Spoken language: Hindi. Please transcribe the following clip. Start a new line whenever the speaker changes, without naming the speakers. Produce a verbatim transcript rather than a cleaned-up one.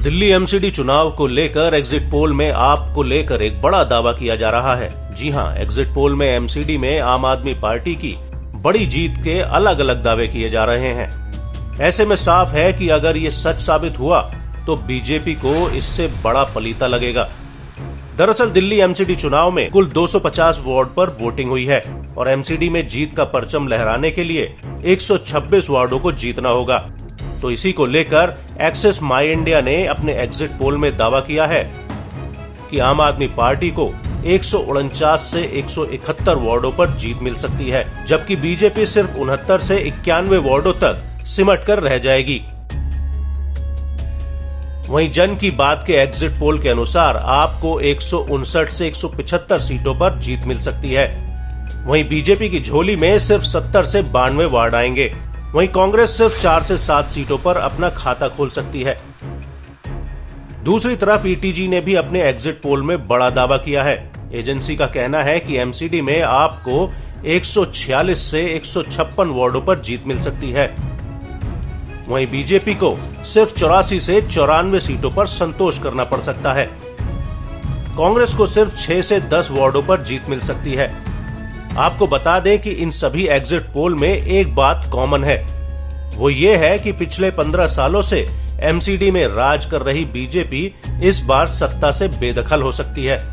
दिल्ली एमसीडी चुनाव को लेकर एग्जिट पोल में आप को लेकर एक बड़ा दावा किया जा रहा है। जी हां, एग्जिट पोल में एमसीडी में आम आदमी पार्टी की बड़ी जीत के अलग अलग दावे किए जा रहे हैं। ऐसे में साफ है कि अगर ये सच साबित हुआ तो बीजेपी को इससे बड़ा पलीता लगेगा। दरअसल दिल्ली एमसीडी चुनाव में कुल दो सौ पचास वार्ड पर वोटिंग हुई है और एमसीडी में जीत का परचम लहराने के लिए एक सौ छब्बीस वार्डों को जीतना होगा। तो इसी को लेकर एक्सिस माई इंडिया ने अपने एग्जिट पोल में दावा किया है कि आम आदमी पार्टी को एक सौ उनचास से एक सौ इकहत्तर वार्डों पर जीत मिल सकती है, जबकि बीजेपी सिर्फ उनहत्तर से इक्यानवे वार्डों तक सिमट कर रह जाएगी। वहीं जन की बात के एग्जिट पोल के अनुसार आपको एक सौ उनसठ से एक सौ पिछहत्तर सीटों पर जीत मिल सकती है। वहीं बीजेपी की झोली में सिर्फ सत्तर से बानवे वार्ड आएंगे। वहीं कांग्रेस सिर्फ चार से सात सीटों पर अपना खाता खोल सकती है। दूसरी तरफ ईटीजी ने भी अपने एग्जिट पोल में बड़ा दावा किया है। एजेंसी का कहना है कि एमसीडी में आपको एक सौ छियालीस से एक सौ छप्पन वार्डों पर जीत मिल सकती है। वहीं बीजेपी को सिर्फ चौरासी से चौरानवे सीटों पर संतोष करना पड़ सकता है। कांग्रेस को सिर्फ छह से दस वार्डों पर जीत मिल सकती है। आपको बता दें कि इन सभी एग्जिट पोल में एक बात कॉमन है, वो ये है कि पिछले पंद्रह सालों से एमसीडी में राज कर रही बीजेपी इस बार सत्ता से बेदखल हो सकती है।